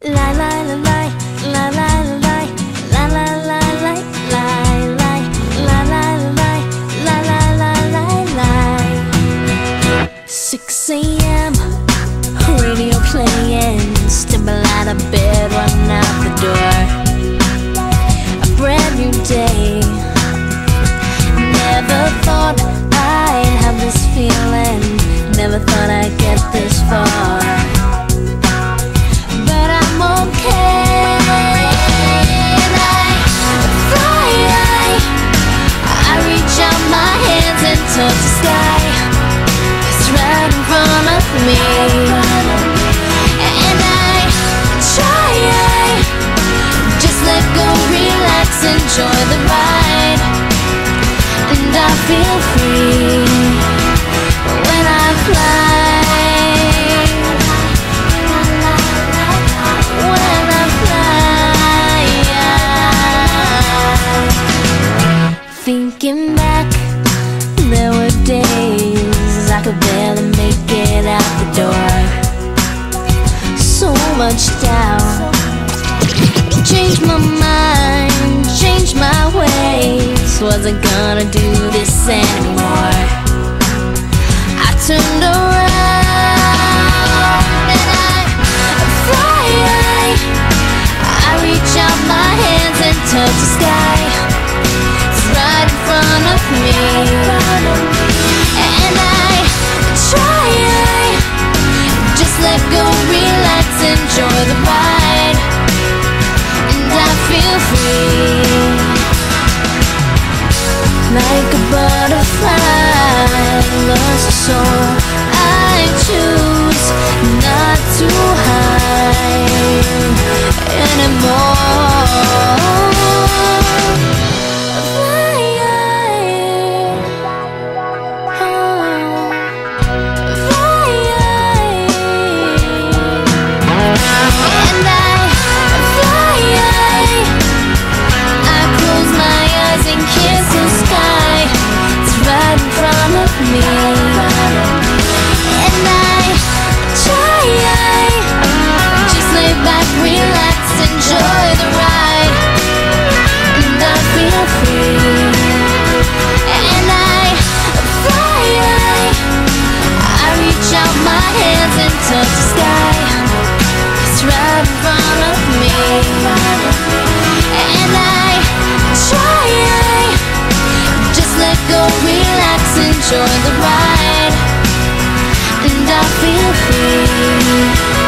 Lie, lie, lie, lie, lie, lie, lie, lie, lie, lie, lie, lie, lie, lie, lie, lie, lie, lie. 6 a.m. radio playing, stumble out of bed, run out the door. A brand new day. Never thought I'd have this feeling. Never thought I'd get this far. But I'm okay. And I fly high. I reach out my hands and touch the sky. It's right in front of me. And I try. Just let go, relax, enjoy the ride. And I feel free when I fly. When I fly. Thinking back, there were days I could barely make it out the door. So much doubt. Changed my mind, changed my ways. Wasn't gonna do this anymore. I turned around and I fly high. I reach out my hands and touch the sky. It's right in front of me. And I try. Just let go, relax, enjoy the ride. And I feel free. Like a butterfly, lost a soul. I choose not to hide anymore. Fly high, fly high. And I fly high. I close my eyes and kiss the sky. It's right in front of me. And I try. Just lay back, relax, enjoy the ride. And I feel free. And I fly high. I reach out my hands and touch the sky. It's right in front of me. And I try. Just let go, relax, enjoy the ride. And I feel free.